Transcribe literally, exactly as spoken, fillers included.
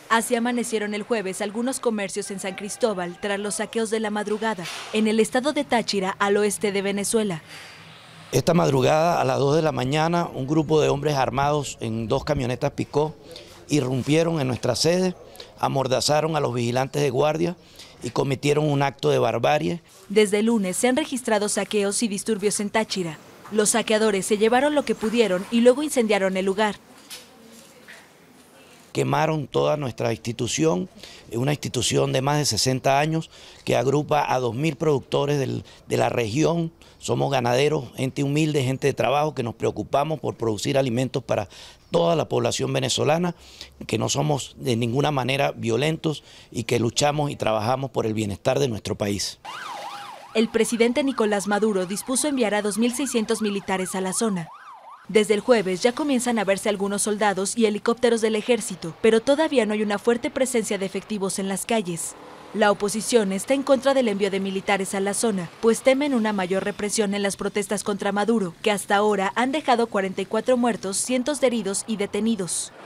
Así amanecieron el jueves algunos comercios en San Cristóbal tras los saqueos de la madrugada, en el estado de Táchira, al oeste de Venezuela. Esta madrugada, a las dos de la mañana, un grupo de hombres armados en dos camionetas Picó irrumpieron en nuestra sede, amordazaron a los vigilantes de guardia y cometieron un acto de barbarie. Desde el lunes se han registrado saqueos y disturbios en Táchira. Los saqueadores se llevaron lo que pudieron y luego incendiaron el lugar. Quemaron toda nuestra institución, una institución de más de sesenta años que agrupa a dos mil productores del, de la región. Somos ganaderos, gente humilde, gente de trabajo, que nos preocupamos por producir alimentos para toda la población venezolana, que no somos de ninguna manera violentos y que luchamos y trabajamos por el bienestar de nuestro país. El presidente Nicolás Maduro dispuso enviar a dos mil seiscientos militares a la zona. Desde el jueves ya comienzan a verse algunos soldados y helicópteros del ejército, pero todavía no hay una fuerte presencia de efectivos en las calles. La oposición está en contra del envío de militares a la zona, pues temen una mayor represión en las protestas contra Maduro, que hasta ahora han dejado cuarenta y cuatro muertos, cientos de heridos y detenidos.